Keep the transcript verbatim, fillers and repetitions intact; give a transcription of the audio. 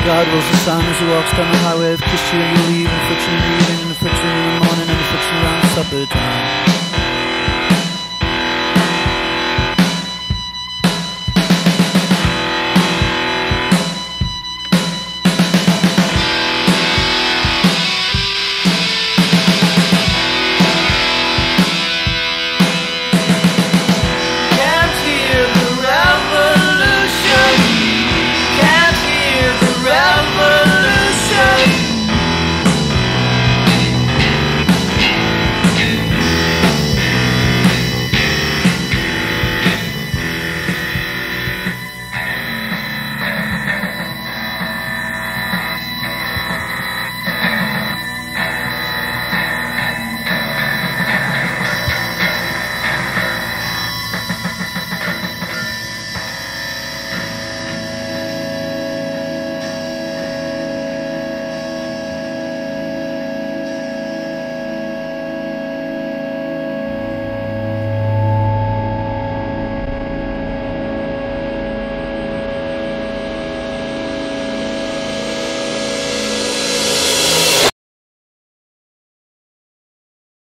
God rolls the sun as he walks down the highway. Kiss you in the evening, friction in the evening, and the friction in the morning, and the friction around supper time.